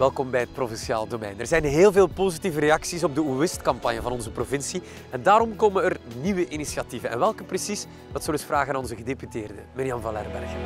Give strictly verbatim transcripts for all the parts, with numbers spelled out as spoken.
Welkom bij het Provinciaal Domein. Er zijn heel veel positieve reacties op de Hoe is het-campagne van onze provincie en daarom komen er nieuwe initiatieven. En welke precies? Dat zullen we eens vragen aan onze gedeputeerde, Mirjam van Lerberghe.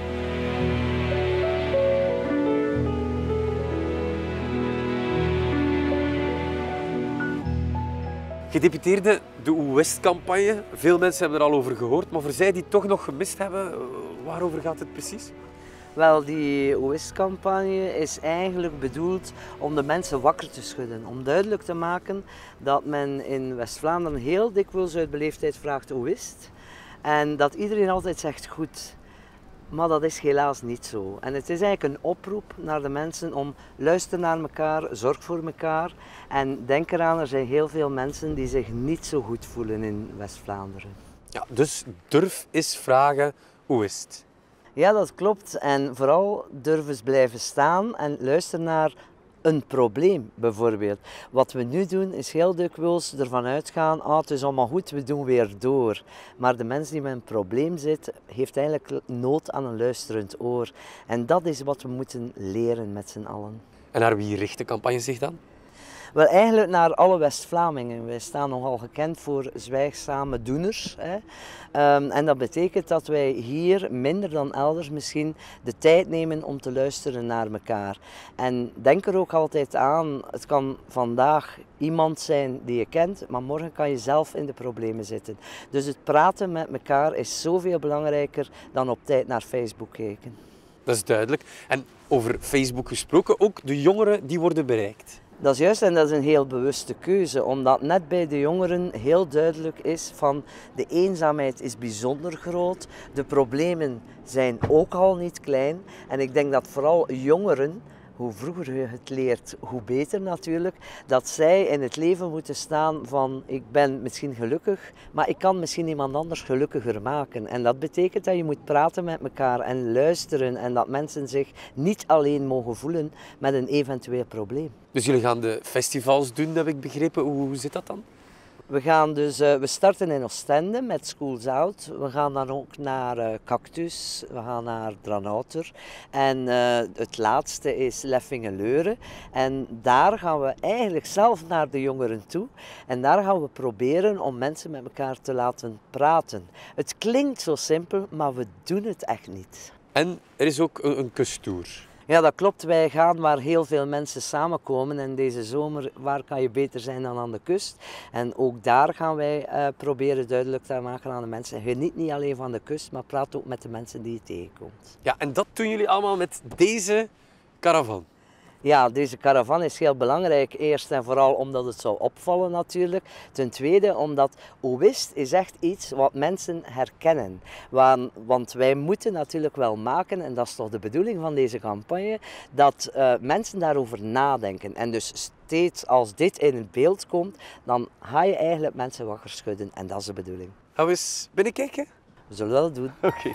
Gedeputeerde, de Hoe is het-campagne. Veel mensen hebben er al over gehoord, maar voor zij die het toch nog gemist hebben, waarover gaat het precies? Wel, die Hoe is het-campagne is eigenlijk bedoeld om de mensen wakker te schudden. Om duidelijk te maken dat men in West-Vlaanderen heel dikwijls uit beleefdheid vraagt hoe is het? En dat iedereen altijd zegt goed. Maar dat is helaas niet zo. En het is eigenlijk een oproep naar de mensen om luister naar elkaar, zorg voor elkaar. En denk eraan, er zijn heel veel mensen die zich niet zo goed voelen in West-Vlaanderen. Ja, dus durf eens vragen, hoe is het? Ja, dat klopt. En vooral durf eens blijven staan en luister naar een probleem bijvoorbeeld. Wat we nu doen is heel dikwijls ervan uitgaan, ah, het is allemaal goed, we doen weer door. Maar de mens die met een probleem zit, heeft eigenlijk nood aan een luisterend oor. En dat is wat we moeten leren met z'n allen. En naar wie richt de campagne zich dan? Wel, eigenlijk naar alle West-Vlamingen. Wij staan nogal gekend voor zwijgzame doeners. Hè. Um, en dat betekent dat wij hier, minder dan elders misschien, de tijd nemen om te luisteren naar elkaar. En denk er ook altijd aan, het kan vandaag iemand zijn die je kent, maar morgen kan je zelf in de problemen zitten. Dus het praten met elkaar is zoveel belangrijker dan op tijd naar Facebook kijken. Dat is duidelijk. En over Facebook gesproken, ook de jongeren die worden bereikt. Dat is juist en dat is een heel bewuste keuze, omdat net bij de jongeren heel duidelijk is van de eenzaamheid is bijzonder groot, de problemen zijn ook al niet klein en ik denk dat vooral jongeren, hoe vroeger je het leert, hoe beter natuurlijk, dat zij in het leven moeten staan van ik ben misschien gelukkig, maar ik kan misschien iemand anders gelukkiger maken. En dat betekent dat je moet praten met elkaar en luisteren en dat mensen zich niet alleen mogen voelen met een eventueel probleem. Dus jullie gaan de festivals doen, heb ik begrepen. Hoe, hoe zit dat dan? We, gaan dus, uh, we starten in Oostende met Schools Out. We gaan dan ook naar uh, Cactus, we gaan naar Dranouter. En uh, het laatste is Leffingen-Leuren. En daar gaan we eigenlijk zelf naar de jongeren toe. En daar gaan we proberen om mensen met elkaar te laten praten. Het klinkt zo simpel, maar we doen het echt niet. En er is ook een, een kustoer. Ja, dat klopt. Wij gaan waar heel veel mensen samenkomen en deze zomer, waar kan je beter zijn dan aan de kust? En ook daar gaan wij uh, proberen duidelijk te maken aan de mensen. Geniet niet alleen van de kust, maar praat ook met de mensen die je tegenkomt. Ja, en dat doen jullie allemaal met deze caravan. Ja, deze caravan is heel belangrijk. Eerst en vooral omdat het zou opvallen natuurlijk. Ten tweede omdat Hoe is het is echt iets wat mensen herkennen. Want wij moeten natuurlijk wel maken, en dat is toch de bedoeling van deze campagne, dat uh, mensen daarover nadenken. En dus steeds als dit in het beeld komt, dan ga je eigenlijk mensen wakker schudden. En dat is de bedoeling. Gaan we eens binnenkijken? We zullen dat doen. Oké. Okay.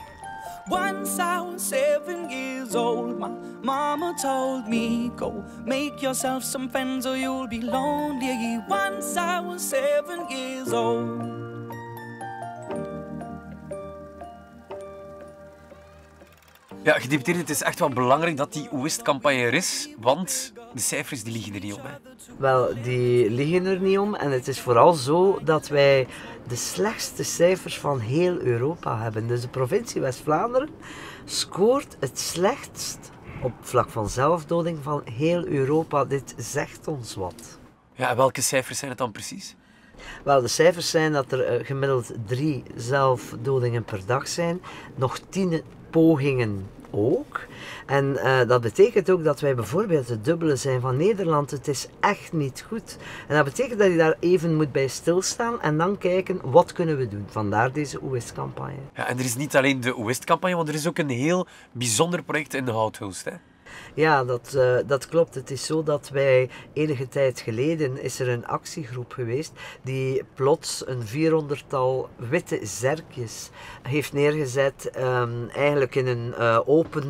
Once I was seven years old, my mama told me, go make yourself some friends or you'll be lonely. Once I was seven years old. Ja, gedeputeerde, het is echt wel belangrijk dat die Hoe is het-campagne er is, want de cijfers die liegen er niet om. Hè. Wel, die liegen er niet om en het is vooral zo dat wij de slechtste cijfers van heel Europa hebben. Dus de provincie West-Vlaanderen scoort het slechtst op vlak van zelfdoding van heel Europa. Dit zegt ons wat. Ja, en welke cijfers zijn het dan precies? Wel, de cijfers zijn dat er gemiddeld drie zelfdodingen per dag zijn, nog tien pogingen ook. En uh, dat betekent ook dat wij bijvoorbeeld het dubbele zijn van Nederland. Het is echt niet goed. En dat betekent dat je daar even moet bij stilstaan en dan kijken wat kunnen we doen. Vandaar deze Hoe is het-campagne. Ja, en er is niet alleen de Hoe is het-campagne, want er is ook een heel bijzonder project in de Houthulst, hè? Ja, dat, uh, dat klopt. Het is zo dat wij enige tijd geleden is er een actiegroep geweest die plots een vierhonderdtal witte zerkjes heeft neergezet, um, eigenlijk in een uh, open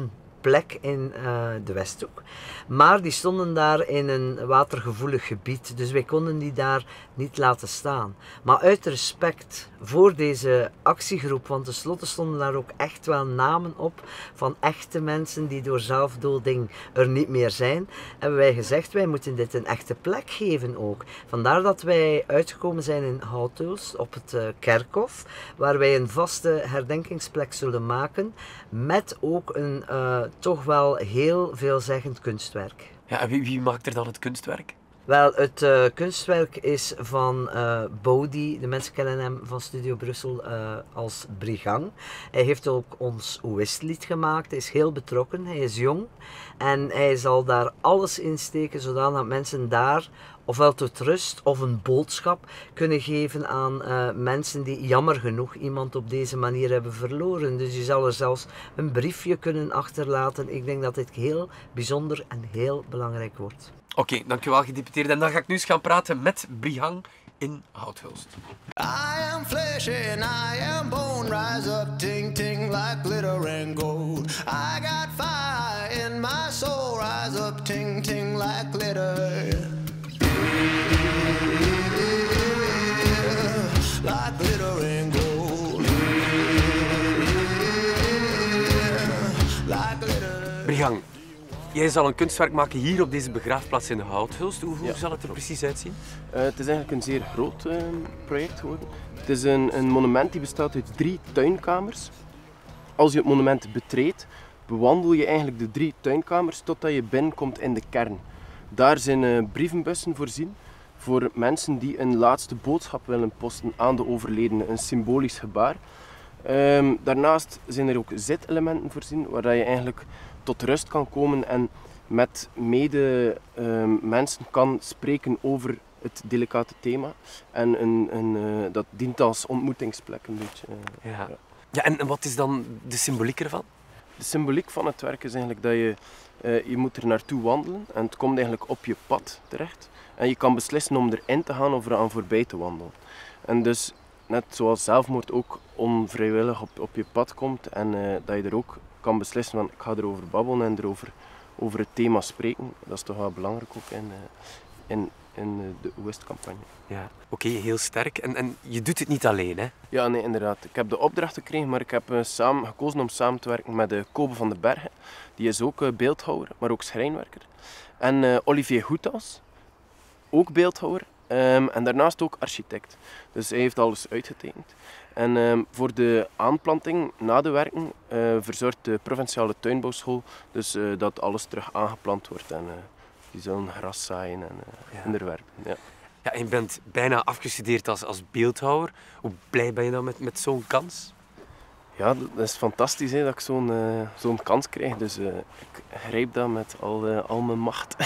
plek in uh, de Westhoek. Maar die stonden daar in een watergevoelig gebied, dus wij konden die daar niet laten staan. Maar uit respect voor deze actiegroep, want tenslotte stonden daar ook echt wel namen op van echte mensen die door zelfdoding er niet meer zijn, hebben wij gezegd, wij moeten dit een echte plek geven ook. Vandaar dat wij uitgekomen zijn in Houthulst op het uh, kerkhof, waar wij een vaste herdenkingsplek zullen maken, met ook een uh, toch wel heel veelzeggend kunstwerk. Ja, en wie, wie maakt er dan het kunstwerk? Wel, het uh, kunstwerk is van uh, Bodhi. De mensen kennen hem van Studio Brussel uh, als Brigang. Hij heeft ook ons Oewistlied gemaakt. Hij is heel betrokken, hij is jong. En hij zal daar alles in steken, zodat mensen daar ofwel tot rust of een boodschap kunnen geven aan uh, mensen die jammer genoeg iemand op deze manier hebben verloren. Dus je zal er zelfs een briefje kunnen achterlaten. Ik denk dat dit heel bijzonder en heel belangrijk wordt. Oké, okay, dankjewel gedeputeerde. En dan ga ik nu eens gaan praten met Brihang in Houthulst. I am flesh and I am bone, rise up, ting ting like glitter and gold. I got fire in my soul, rise up, ting ting like glitter. Like glitter and gold. Like glitter. Brihang, jij zal een kunstwerk maken hier op deze begraafplaats in Houthulst. Hoe, hoe ja, zal het er klopt. precies uitzien? Uh, het is eigenlijk een zeer groot uh, project geworden. Het is een, een monument die bestaat uit drie tuinkamers. Als je het monument betreedt, bewandel je eigenlijk de drie tuinkamers totdat je binnenkomt in de kern. Daar zijn uh, brievenbussen voorzien voor mensen die een laatste boodschap willen posten aan de overledene, een symbolisch gebaar. Um, daarnaast zijn er ook zitelementen voorzien waar je eigenlijk tot rust kan komen en met mede um, mensen kan spreken over het delicate thema. En een, een, uh, dat dient als ontmoetingsplek een beetje. Uh, ja. Ja. Ja, en wat is dan de symboliek ervan? De symboliek van het werk is eigenlijk dat je, uh, je moet er naartoe wandelen en het komt eigenlijk op je pad terecht. En je kan beslissen om erin te gaan of eraan voorbij te wandelen. En dus, net zoals zelfmoord ook onvrijwillig op, op je pad komt en uh, dat je er ook kan beslissen van ik ga erover babbelen en erover over het thema spreken. Dat is toch wel belangrijk ook in, uh, in, in de Oewist-campagne. Ja, oké, okay, heel sterk. En, en je doet het niet alleen, hè? Ja, nee, inderdaad. Ik heb de opdracht gekregen, maar ik heb uh, samen, gekozen om samen te werken met uh, Kobe van den Bergen. Die is ook uh, beeldhouwer, maar ook schrijnwerker. En uh, Olivier Goethals, ook beeldhouwer. Um, en daarnaast ook architect. Dus hij heeft alles uitgetekend. En um, voor de aanplanting na de werken uh, verzorgt de provinciale tuinbouwschool dus uh, dat alles terug aangeplant wordt. En uh, die zullen gras zaaien en uh, ja. inderwerpen. Ja. Ja, en je bent bijna afgestudeerd als, als beeldhouwer. Hoe blij ben je dan met, met zo'n kans? Ja, dat is fantastisch hè, dat ik zo'n uh, zo'n kans krijg. Dus uh, ik grijp dat met al, uh, al mijn macht.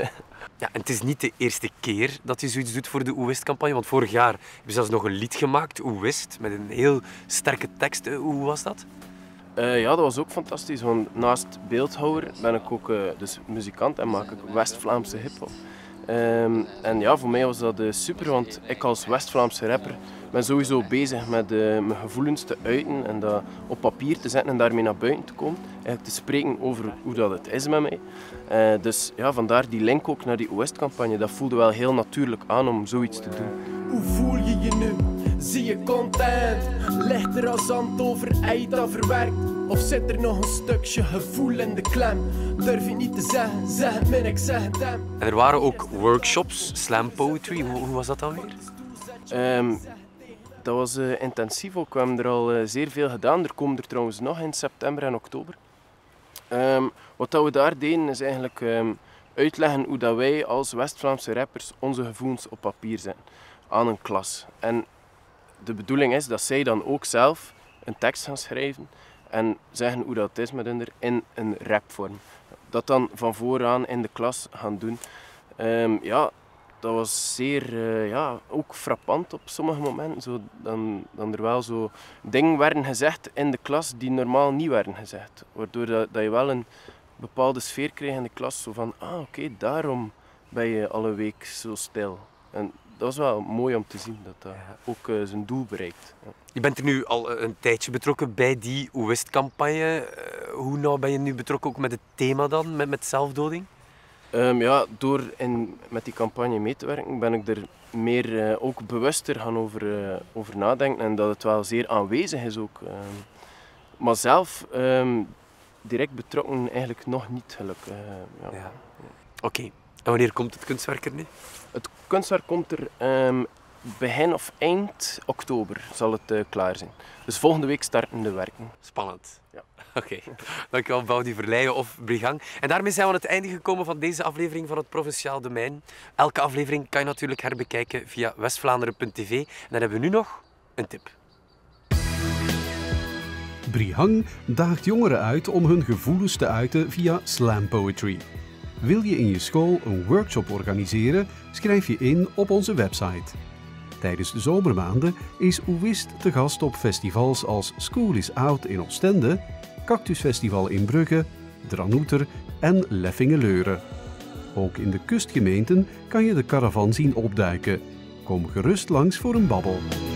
Ja, en het is niet de eerste keer dat je zoiets doet voor de Oewist-campagne. Want vorig jaar heb je zelfs nog een lied gemaakt, Oewist, met een heel sterke tekst. Hoe was dat? Uh, ja, dat was ook fantastisch. Want naast beeldhouwer ben ik ook uh, dus muzikant en maak ik West-Vlaamse hiphop. Um, en ja, voor mij was dat uh, super, want ik als West-Vlaamse rapper ben sowieso bezig met uh, mijn gevoelens te uiten en dat op papier te zetten en daarmee naar buiten te komen. Eigenlijk te spreken over hoe dat het is met mij. Uh, dus ja, vandaar die link ook naar die Oewist-campagne. Dat voelde wel heel natuurlijk aan om zoiets te doen. Hoe voel je je nu? Zie je content? Ligt er als zand over, ei dat verwerkt? Of zit er nog een stukje gevoel in de klem? Durf je niet te zeggen, zeg het min, ik zeg het hem. En er waren ook workshops, slam poetry. Hoe, hoe was dat dan weer? Um, dat was uh, intensief ook. We hebben er al uh, zeer veel gedaan. Er komen er trouwens nog in september en oktober. Um, wat dat we daar deden is eigenlijk um, uitleggen hoe dat wij als West-Vlaamse rappers onze gevoelens op papier zetten aan een klas. En de bedoeling is dat zij dan ook zelf een tekst gaan schrijven en zeggen hoe dat is met hun in een rapvorm. Dat dan van vooraan in de klas gaan doen. Um, ja, dat was zeer uh, ja, ook frappant op sommige momenten. Zo, dan, dan er wel zo dingen werden gezegd in de klas die normaal niet werden gezegd. Waardoor dat, dat je wel een bepaalde sfeer kreeg in de klas. Zo van, ah oké, okay, daarom ben je alle week zo stil. En dat was wel mooi om te zien dat dat ja. ook uh, zijn doel bereikt. Ja. Je bent er nu al een tijdje betrokken bij die Hoe Wist campagne. Uh, hoe nauw ben je nu betrokken ook met het thema dan, met, met zelfdoding? Um, ja, door in, met die campagne mee te werken ben ik er meer uh, ook bewuster gaan over, uh, over nadenken en dat het wel zeer aanwezig is ook. Um, maar zelf um, direct betrokken eigenlijk nog niet gelukkig. Uh, ja. Ja. Oké, okay. En wanneer komt het kunstwerk er nu? Het kunstwerk komt er um, begin of eind oktober zal het uh, klaar zijn. Dus volgende week starten de werken. Spannend. Ja. Oké, okay. Dankjewel Boudi Verleijen of Brigang. En daarmee zijn we aan het einde gekomen van deze aflevering van het Provinciaal Domein. Elke aflevering kan je natuurlijk herbekijken via westvlaanderen punt t v. En dan hebben we nu nog een tip. Brigang daagt jongeren uit om hun gevoelens te uiten via slam poetry. Wil je in je school een workshop organiseren? Schrijf je in op onze website. Tijdens de zomermaanden is Hoe Wist te gast op festivals als School is Out in Oostende, Cactusfestival in Brugge, Dranouter en Leffinge-Leuren. Ook in de kustgemeenten kan je de caravan zien opduiken. Kom gerust langs voor een babbel.